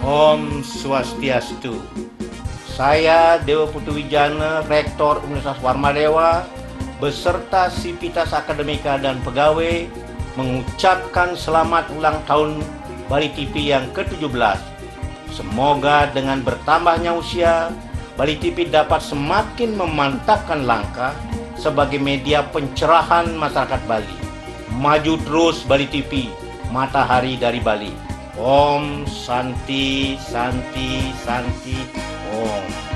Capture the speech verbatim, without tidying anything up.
Om Swastiastu. Saya Dewa Putuwijana, Rektor Universitas Warmadewa, beserta Sivitas Akademika dan pegawai mengucapkan selamat ulang tahun Bali T V yang ke tujuh belas. Semoga dengan bertambahnya usia, Bali T V dapat semakin memantapkan langkah sebagai media pencerahan masyarakat Bali. Maju terus Bali T V, matahari dari Bali. Om Santi, Santi, Santi, Om.